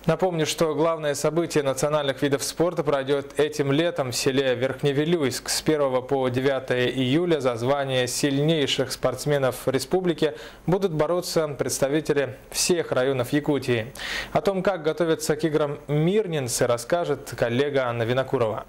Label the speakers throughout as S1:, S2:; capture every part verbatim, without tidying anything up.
S1: Напомню, что главное событие национальных видов спорта пройдет этим летом в селе Верхневилюйск. С первого по девятое июля за звание сильнейших спортсменов республики будут бороться представители всех районов Якутии. О том, как готовятся к играм мирнинцы, расскажет коллега Анна Винокурова.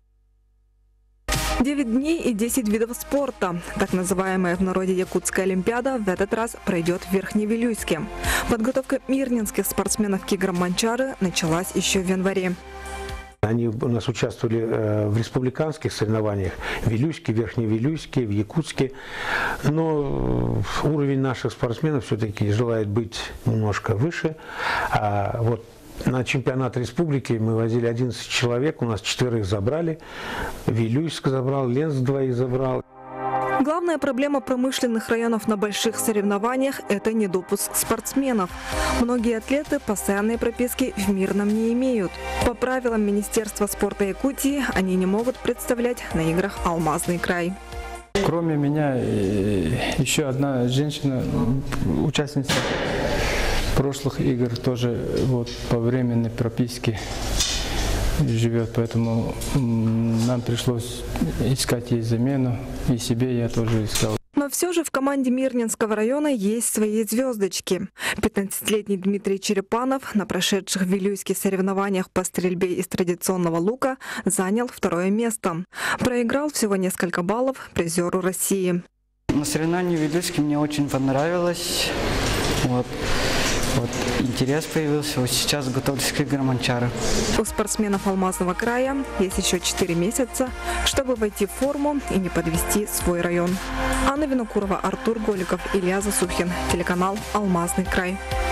S2: девять дней и десять видов спорта. Так называемая в народе Якутская олимпиада в этот раз пройдет в Верхневилюйске. Подготовка мирнинских спортсменов к играм Манчары началась еще в январе.
S3: Они у нас участвовали в республиканских соревнованиях в Вилюйске, Верхневилюйске, в Якутске. Но уровень наших спортсменов все-таки желает быть немножко выше. А вот на чемпионат республики мы возили одиннадцать человек, у нас четверых забрали. Вилюйск забрал, Ленск двоих забрал.
S2: Главная проблема промышленных районов на больших соревнованиях – это недопуск спортсменов. Многие атлеты постоянной прописки в Мирном не имеют. По правилам Министерства спорта Якутии они не могут представлять на играх Алмазный край.
S4: Кроме меня еще одна женщина, участница прошлых игр, тоже вот по временной прописке живет, поэтому нам пришлось искать ей замену, и себе я тоже искал.
S2: Но все же в команде Мирнинского района есть свои звездочки. пятнадцатилетний Дмитрий Черепанов на прошедших в Вилюйске соревнованиях по стрельбе из традиционного лука занял второе место. Проиграл всего несколько баллов призеру России.
S5: На соревновании в Вилюйске мне очень понравилось. Вот. Вот интерес появился, вот сейчас готовлюсь к играм Манчары.
S2: У спортсменов Алмазного края есть еще четыре месяца, чтобы войти в форму и не подвести свой район. Анна Винокурова, Артур Голиков, Илья Засухин, телеканал Алмазный край.